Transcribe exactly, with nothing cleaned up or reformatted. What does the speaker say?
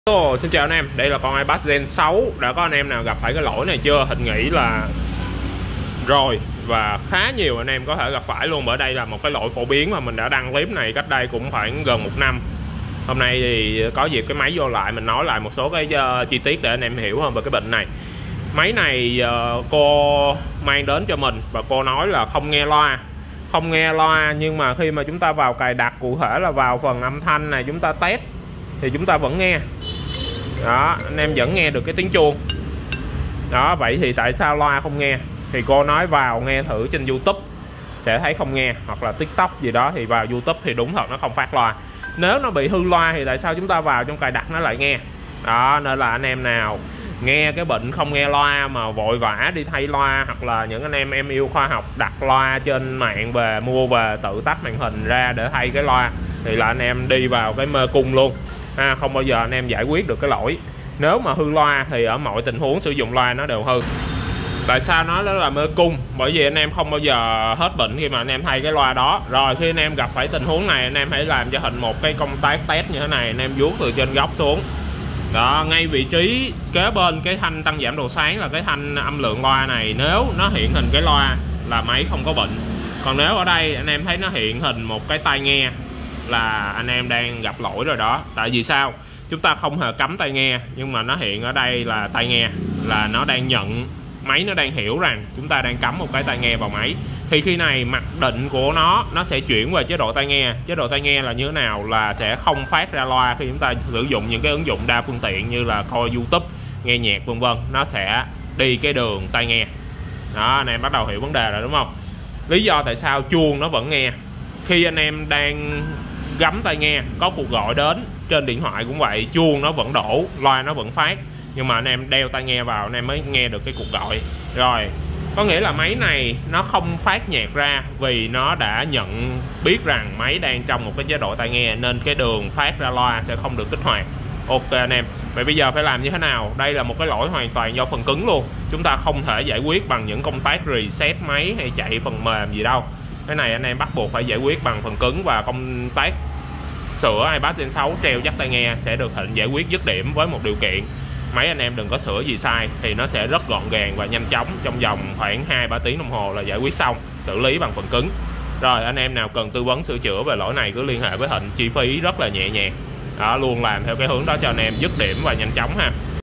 Hello, xin chào anh em, đây là con iPad Gen sáu. Đã có anh em nào gặp phải cái lỗi này chưa? Hình nghĩ là rồi, và khá nhiều anh em có thể gặp phải luôn, bởi đây là một cái lỗi phổ biến mà mình đã đăng clip này cách đây cũng khoảng gần một năm. Hôm nay thì có dịp cái máy vô lại, mình nói lại một số cái uh, chi tiết để anh em hiểu hơn về cái bệnh này. Máy này uh, cô mang đến cho mình và cô nói là không nghe loa. Không nghe loa nhưng mà khi mà chúng ta vào cài đặt, cụ thể là vào phần âm thanh này, chúng ta test thì chúng ta vẫn nghe. Đó, anh em vẫn nghe được cái tiếng chuông. Đó, vậy thì tại sao loa không nghe? Thì cô nói vào nghe thử trên YouTube sẽ thấy không nghe, hoặc là TikTok gì đó thì vào YouTube thì đúng thật nó không phát loa. Nếu nó bị hư loa thì tại sao chúng ta vào trong cài đặt nó lại nghe? Đó, nên là anh em nào nghe cái bệnh không nghe loa mà vội vã đi thay loa, hoặc là những anh em em yêu khoa học đặt loa trên mạng về, mua về tự tách màn hình ra để thay cái loa, thì là anh em đi vào cái mê cung luôn. À, không bao giờ anh em giải quyết được cái lỗi. Nếu mà hư loa thì ở mọi tình huống sử dụng loa nó đều hư. Tại sao nói đó là mê cung? Bởi vì anh em không bao giờ hết bệnh khi mà anh em thay cái loa đó. Rồi khi anh em gặp phải tình huống này, anh em hãy làm cho Hình một cái công tác test như thế này. Anh em vuốt từ trên góc xuống. Đó, ngay vị trí kế bên cái thanh tăng giảm độ sáng là cái thanh âm lượng loa này, nếu nó hiện hình cái loa là máy không có bệnh. Còn nếu ở đây anh em thấy nó hiện hình một cái tai nghe là anh em đang gặp lỗi rồi đó. Tại vì sao? Chúng ta không hề cắm tai nghe, nhưng mà nó hiện ở đây là tai nghe, là nó đang nhận, máy nó đang hiểu rằng chúng ta đang cắm một cái tai nghe vào máy. Thì khi này mặc định của nó nó sẽ chuyển về chế độ tai nghe. Chế độ tai nghe là như thế nào? Là sẽ không phát ra loa khi chúng ta sử dụng những cái ứng dụng đa phương tiện như là coi YouTube, nghe nhạc vân vân. Nó sẽ đi cái đường tai nghe. Đó, anh em bắt đầu hiểu vấn đề rồi đúng không? Lý do tại sao chuông nó vẫn nghe. Khi anh em đang gắm tai nghe, có cuộc gọi đến trên điện thoại cũng vậy, chuông nó vẫn đổ, loa nó vẫn phát, nhưng mà anh em đeo tai nghe vào anh em mới nghe được cái cuộc gọi. Rồi, có nghĩa là máy này nó không phát nhạc ra vì nó đã nhận biết rằng máy đang trong một cái chế độ tai nghe, nên cái đường phát ra loa sẽ không được kích hoạt. Ok anh em, vậy bây giờ phải làm như thế nào? Đây là một cái lỗi hoàn toàn do phần cứng luôn. Chúng ta không thể giải quyết bằng những công tác reset máy hay chạy phần mềm gì đâu. Cái này anh em bắt buộc phải giải quyết bằng phần cứng, và công tác sửa iPad Gen sáu treo dắt tai nghe sẽ được Thịnh giải quyết dứt điểm với một điều kiện: máy anh em đừng có sửa gì sai, thì nó sẽ rất gọn gàng và nhanh chóng, trong vòng khoảng hai ba tiếng đồng hồ là giải quyết xong, xử lý bằng phần cứng. Rồi anh em nào cần tư vấn sửa chữa về lỗi này cứ liên hệ với Thịnh, chi phí rất là nhẹ nhàng. Đó, luôn làm theo cái hướng đó cho anh em dứt điểm và nhanh chóng ha.